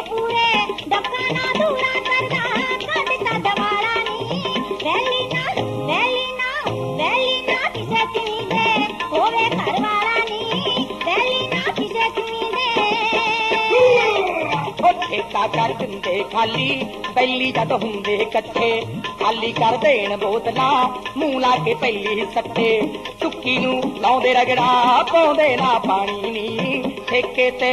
पूरे डकाना दूरा करदा कदता दवाला नी वैली ना किसे चुनी दे होवे घर वाला नी वैली ना किसे चुनी दे ठेका कर दिंदे खाली बैली जद हुंदे कट्ठे खाली कर देण बोतलां मूंह ला के पहली सट्टे चुक्की नूं लाउंदे रगड़ा पाउंदे ना पानी नी ठेके ते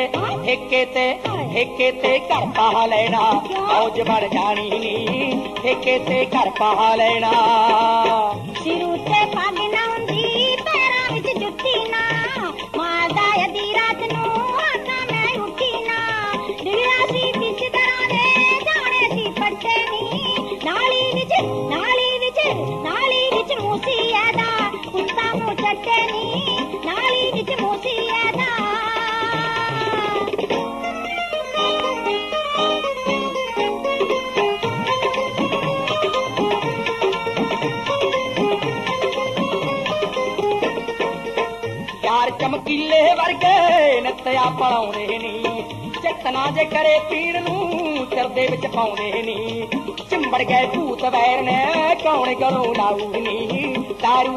घर पा लेना फौज बन जानी नी ठेके ते घर पा लेना सिर उत्ते पग ना हुंदी पैरां विच जुत्ती ना मारदा अधी रात नूं आका मैं उठी ना दिला सी बिच दरां दे जाने सी पट्टे नी नाली विच मूसी ऐदा कुत्ता मूंह चट्टे नी नाली विच मूसी ऐदा चमकीले वर्गे नत्या पड़ाउंदे नी चेतना जे करे पीड़ नूं चरदे विच पाउंदे नी चिंबड़ गए भूत वैर ने कौन गलों लाऊ नी दारू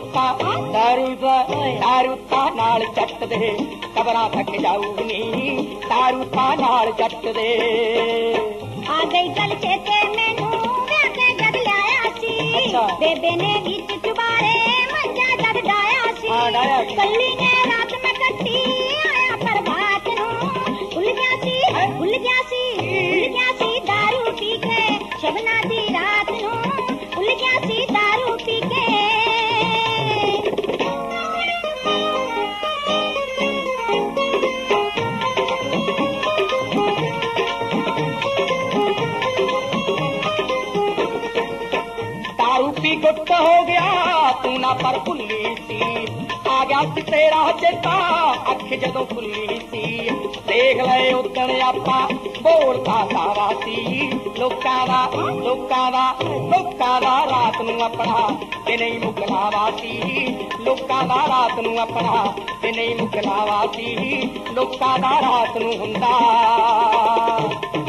नाल जट दे कबरां तक जाऊ नी दारू नाल जट दे आ गई गल चेते मैनू वैसे जद लाया सी बेबे ने विच चुबारे मंजा जद डाया सी कल्ली ने रात में कट्टी आया प्रभात नूं भुल गया सी दारू पी के शबना दी रात नूं भुल गया सी दारू पी के गुट हो गया तू ना पर भुली सी आ गया सी तेरा चेता अख जदों खुली सी देख ले उदण आपां बोलदा सारा सी लोकां दा रात नूं अपना ते नहीं मुकलावा सी लोकां दा रात नूं अपना ते नहीं मुकलावा सी लोकां दा रात नूं हुंदा